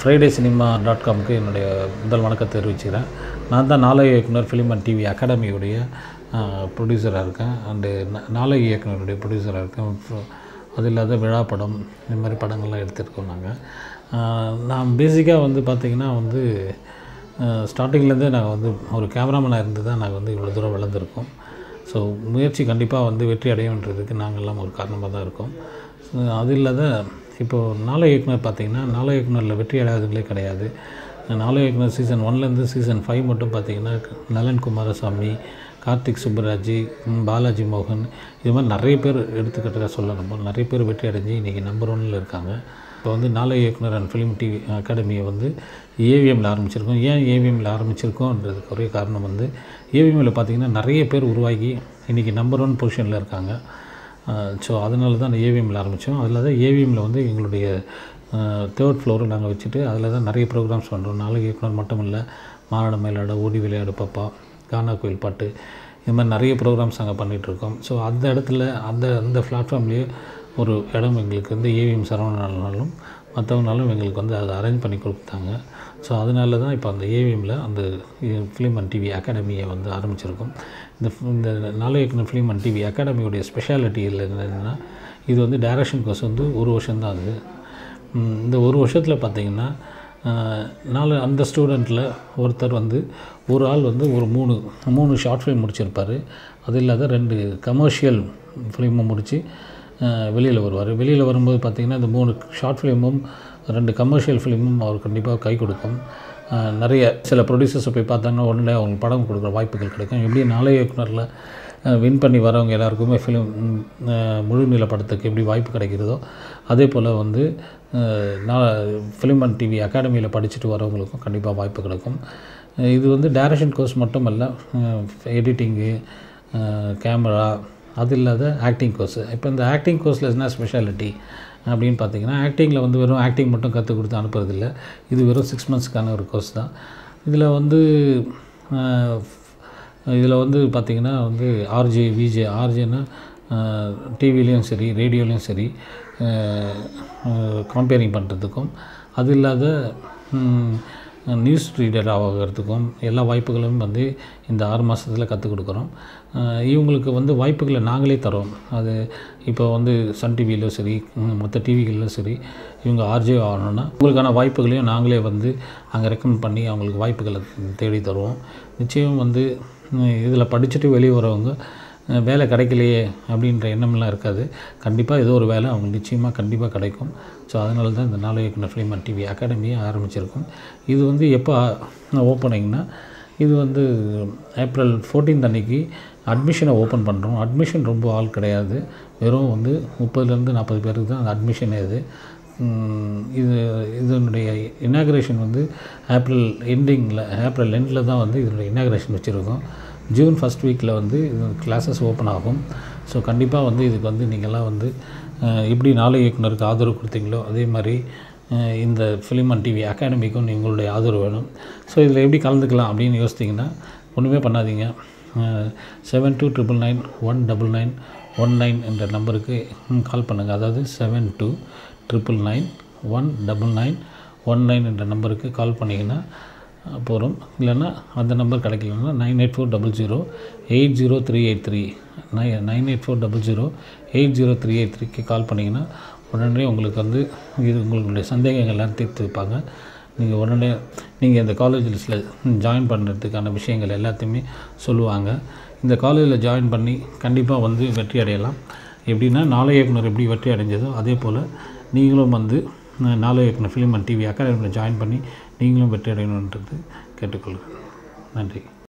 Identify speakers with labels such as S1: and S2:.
S1: friday-cinema.com என்னுடைய முதல் வணக்கத்தை தெரிவிச்சுக்கிறேன். நான் தான் Naalai Iyakkunar film and TV அகாடமியுடைய ப்ரொடியூசராக இருக்கேன். அண்டு நாளை இயக்குனருடைய ப்ரொடியூசராக இருக்கேன். அது இல்லாத விழா படம் இந்த மாதிரி படங்கள்லாம் எடுத்துருக்கோம் நாங்கள். நான் பேசிக்காக வந்து பார்த்திங்கன்னா வந்து ஸ்டார்டிங்லேருந்தே நாங்கள் வந்து ஒரு கேமராமேனாக இருந்து தான் நாங்கள் வந்து இவ்வளோ தூரம் வளர்ந்துருக்கோம். ஸோ முயற்சி கண்டிப்பாக வந்து வெற்றி அடையன்றதுக்கு நாங்கள்லாம் ஒரு காரணமாக தான் இருக்கோம். அது இல்லாத இப்போது நாளை இயக்குனர் பார்த்திங்கன்னா நாளை இயக்குனரில் வெற்றி அடையாதங்களே கிடையாது. நாளை இயக்குனர் சீசன் 1லேருந்து சீசன் 5 மட்டும் பார்த்திங்கன்னா நலன் குமாரசாமி, கார்த்திக் சுப்புராஜ், பாலாஜி மோகன் இது மாதிரி நிறைய பேர் எடுத்துக்கிட்டதாக சொல்லணும். நிறைய பேர் வெற்றி அடைஞ்சு இன்றைக்கி நம்பர் 1ல் இருக்காங்க. இப்போ வந்து நாளை இயக்குனர் அண்ட் ஃபிலிம் டிவி அகாடமியை வந்து ஏவிஎம்மில் ஆரம்பிச்சிருக்கோம். ஏன் ஏவிஎம்மில் ஆரம்பிச்சிருக்கோன்றதுக்கு ஒரே காரணம் வந்து ஏவிஎம்மில் பார்த்திங்கன்னா நிறைய பேர் உருவாகி இன்றைக்கி நம்பர் 1 பொசிஷனில் இருக்காங்க. ஸோ அதனால தான் ஏவிஎம்மில் ஆரம்பித்தோம். அதில் தான் ஏவிஎம்மில் வந்து எங்களுடைய 3rd ஃப்ளோரை நாங்கள் வச்சுட்டு அதில் தான் நிறைய ப்ரோக்ராம்ஸ் பண்ணுறோம். நாளை இயக்குனர் மட்டும் இல்லை, மாநாடு மயிலாட, ஓடி விளையாடு பாப்பா, கானா கோயில் பாட்டு இது மாதிரி நிறைய ப்ரோக்ராம்ஸ் நாங்கள் பண்ணிகிட்ருக்கோம். ஸோ அந்த இடத்துல அந்த பிளாட்ஃபார்ம்லேயே ஒரு இடம் எங்களுக்கு வந்து ஏவிஎம் சரவணனாலும் மற்றவங்களாலும் எங்களுக்கு வந்து அதை அரேஞ்ச் பண்ணி கொடுத்தாங்க. ஸோ அதனால தான் இப்போ அந்த ஏவிஎம்மில் அந்த ஃபிலிம் அண்ட் டிவி அகாடமியை வந்து ஆரம்பிச்சிருக்கோம். இந்த Naalai Iyakkunar film and TV அகாடமியோடைய ஸ்பெஷாலிட்டி என்னென்னா இது வந்து டைரக்ஷன் கோர்ஸ் வந்து 1 வருஷம்தான் அது. இந்த 1 வருஷத்தில் பார்த்திங்கன்னா அந்த ஸ்டூடெண்ட்டில் ஒருத்தர் வந்து ஒரு ஆள் வந்து ஒரு 3 ஷார்ட் ஃபிலிம் முடிச்சிருப்பார். அது இல்லாத 2 கமர்ஷியல் ஃபிலிமும் முடித்து வெளியில் வருவார். வெளியில் வரும்போது பார்த்திங்கன்னா இந்த 3 ஷார்ட் ஃபிலிமும் 2 கமர்ஷியல் ஃபிலிமும் அவர் கண்டிப்பாக கை கொடுக்கும். நிறைய சில ப்ரொடியூசர்ஸை போய் பார்த்தாங்கன்னா உடனே அவங்க படம் கொடுக்குற வாய்ப்புகள் கிடைக்கும். எப்படி நாளை இயக்குனரில் வின் பண்ணி வரவங்க எல்லாருக்குமே முழு நில படத்துக்கு எப்படி வாய்ப்பு கிடைக்கிறதோ அதே போல் வந்து ஃபிலிம் அண்ட் டிவி அகாடமியில் படிச்சுட்டு வரவங்களுக்கும் கண்டிப்பாக வாய்ப்பு கிடைக்கும். இது வந்து டைரக்ஷன் கோர்ஸ் மட்டும் இல்லை, எடிட்டிங்கு, கேமரா அது இல்லாத ஆக்டிங் கோர்ஸு. இப்போ இந்த ஆக்டிங் கோர்ஸில் என்ன ஸ்பெஷாலிட்டி அப்படின்னு பார்த்திங்கன்னா ஆக்டிங்கில் வந்து வெறும் ஆக்டிங் மட்டும் கற்றுக் கொடுத்து அனுப்புறதில்லை. இது வெறும் 6 மந்த்ஸ்க்கான ஒரு கோர்ஸ் தான். இதில் வந்து பார்த்திங்கன்னா வந்து ஆர்ஜே, விஜே, ஆர்ஜேன்னா டிவிலையும் சரி ரேடியோலையும் சரி கம்பேரிங் பண்ணுறதுக்கும் அது இல்லாத நியூஸ் ரீடர் ஆகிறதுக்கும் எல்லா வாய்ப்புகளும் வந்து இந்த 6 மாதத்தில் கற்றுக் கொடுக்குறோம். இவங்களுக்கு வந்து வாய்ப்புகளை நாங்களே தரோம். அது இப்போ வந்து சன் டிவியிலும் சரி மற்ற டிவிகளிலும் சரி இவங்க ஆர்ஜே ஆகணுன்னா உங்களுக்கான வாய்ப்புகளையும் நாங்களே வந்து அங்கே ரெக்கமெண்ட் பண்ணி அவங்களுக்கு வாய்ப்புகளை தேடி தருவோம். நிச்சயம் வந்து இதில் படிச்சுட்டு வெளியே வரவங்க வேலை கிடைக்கலையே அப்படின்ற எண்ணம்லாம் இருக்காது. கண்டிப்பாக ஏதோ ஒரு வேலை அவங்க நிச்சயமாக கண்டிப்பாக கிடைக்கும். ஸோ அதனால தான் இந்த Naalai Iyakkunar film and TV அகாடமியை ஆரம்பிச்சிருக்கோம். இது வந்து எப்போ ஓப்பனிங்னா இது வந்து ஏப்ரல் 14 அன்றைக்கி அட்மிஷனை ஓப்பன் பண்ணுறோம். அட்மிஷன் ரொம்ப ஆள் கிடையாது, வெறும் வந்து 30லேருந்து 40 பேருக்கு தான் அந்த அட்மிஷனே இதனுடைய இனாக்ரேஷன் வந்து ஏப்ரல் எண்டில் தான் வந்து இதனுடைய இனாக்ரேஷன் வச்சுருக்கோம். ஜூன் 1st வீக்கில் வந்து கிளாஸஸ் ஓப்பன் ஆகும். ஸோ கண்டிப்பாக வந்து இதுக்கு வந்து நீங்கள்லாம் வந்து எப்படி நாளை இயக்குனருக்கு ஆதரவு கொடுத்தீங்களோ அதே மாதிரி இந்த ஃபிலிம் அண்ட் டிவி அகாடமிக்கும் உங்களுடைய ஆதரவு வேணும். ஸோ இதில் எப்படி கலந்துக்கலாம் அப்படின்னு யோசித்திங்கன்னா ஒன்றுமே பண்ணாதீங்க. 7299919919 என்ற நம்பருக்கு கால் பண்ணுங்கள். அதாவது 7299919919 என்ற நம்பருக்கு கால் பண்ணிங்கன்னா போகிறோம். இல்லைன்னா அந்த நம்பர் கிடைக்கலன்னா 9840080383 9840080383க்கு கால் பண்ணிங்கன்னா உடனே உங்களுக்கு வந்து உங்களுடைய சந்தேகங்கள்லாம் தீர்த்து வைப்பாங்க. நீங்கள் உடனே இந்த காலேஜ் லிஸ்ட்டில் ஜாயின் பண்ணுறதுக்கான விஷயங்கள் எல்லாத்தையுமே சொல்லுவாங்க. இந்த காலேஜில் ஜாயின் பண்ணி கண்டிப்பாக வந்து வெற்றி அடையலாம். எப்படின்னா நாளை இயக்குனர் எப்படி வெற்றி அடைஞ்சதோ அதே போல் நீங்களும் வந்து Naalai Iyakkunar film and TV அகாடமியில் ஜாயின் பண்ணி நீங்களும் வெற்றி அடையணுன்றது கேட்டுக்கொள்கிறேன். நன்றி.